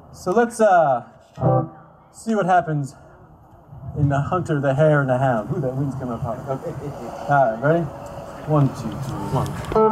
So let's see what happens in the Hunter the Hare and the Hound. Ooh, that wind's coming up hard. Okay. All right, ready? 1, 2, 3, 1.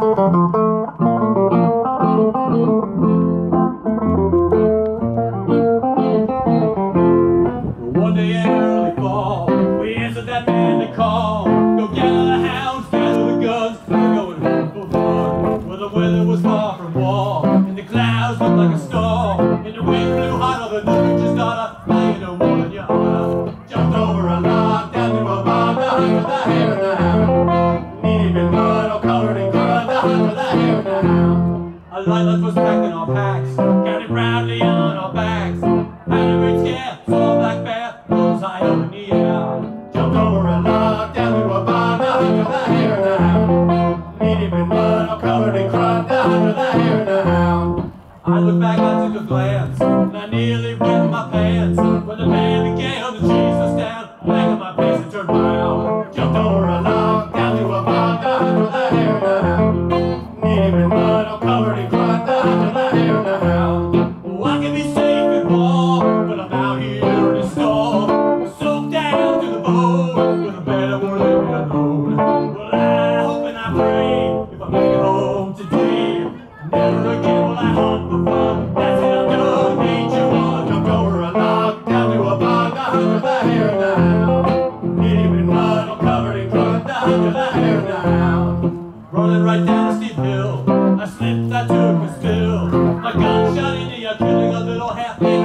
One day in early fall, we answered that manly call. Go gather the hounds, gather the guns, we're going home for fun. Where the weather was far from warm, and the clouds looked like a storm, and the wind blew hotter than the preacher's daughter. Now you know more than your honor. Jumped over a log, down to a bog, the Hunter, the Hare, and the Hound. Knee deep in mud, all covered in crud, the Hunter, the Hare, and the Hound. A light lunch was packed in our packs, counted proudly on our backs. Had a great scare, saw a black bear, nose high up in the air. Jumped over a log, down to a bog, the Hunter, the Hare, and the Hound. Knee deep in mud, all covered in crud, the Hunter, the Hare, and the Hound. I looked back, I took a glance, and I nearly wet my pants. When the band began, the cheese was down, back on my face and turned round. Jumped over a log, down to a bog, the Hunter, the Hare, and the Hound. Knee deep in mud, all covered in crud, the Hunter, the Hare, and the Hound. Oh, I can be safe and warm, but I'm out here in a storm, soaked down to the bone, with a bed that won't leave me alone. Well, I hope and I pray, if I make it home today, never again will I hunt for fun. That's it, I'm done, nature one. Jumped over a log, down to a bog, the Hunter, the Hare, and the Hound. Knee deep in mud, all covered in crud, the Hunter, the Hare, and the Hound. Running right down a steep hill, I slipped, I took a spill. My gun shot into you, killing a little half